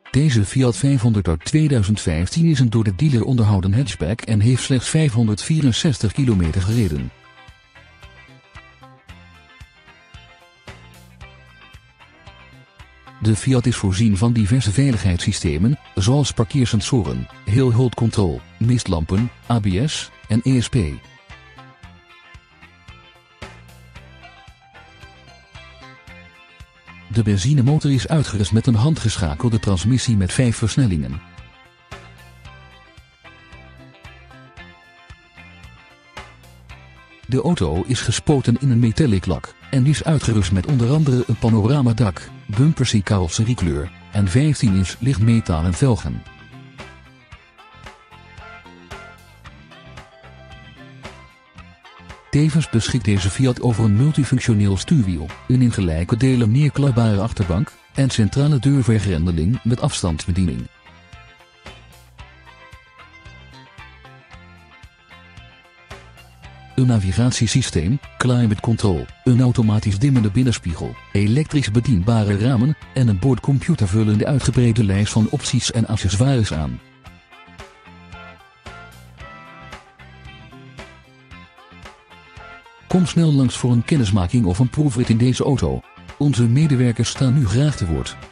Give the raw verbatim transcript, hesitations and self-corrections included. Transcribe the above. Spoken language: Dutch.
Deze Fiat vijfhonderd uit tweeduizend vijftien is een door de dealer onderhouden hatchback en heeft slechts vijfhonderdvierenzestig kilometer gereden. De Fiat is voorzien van diverse veiligheidssystemen, zoals parkeersensoren, hill hold control, mistlampen, A B S en E S P. De benzinemotor is uitgerust met een handgeschakelde transmissie met vijf versnellingen. De auto is gespoten in een metallic lak en is uitgerust met onder andere een panoramadak, bumpers in carrosseriekleur en vijftien inch lichtmetalen velgen. Tevens beschikt deze Fiat over een multifunctioneel stuurwiel, een in gelijke delen neerklapbare achterbank en centrale deurvergrendeling met afstandsbediening. Een navigatiesysteem, climate control, een automatisch dimmende binnenspiegel, elektrisch bedienbare ramen en een boordcomputer vullen de uitgebreide lijst van opties en accessoires aan. Kom snel langs voor een kennismaking of een proefrit in deze auto. Onze medewerkers staan u graag te woord.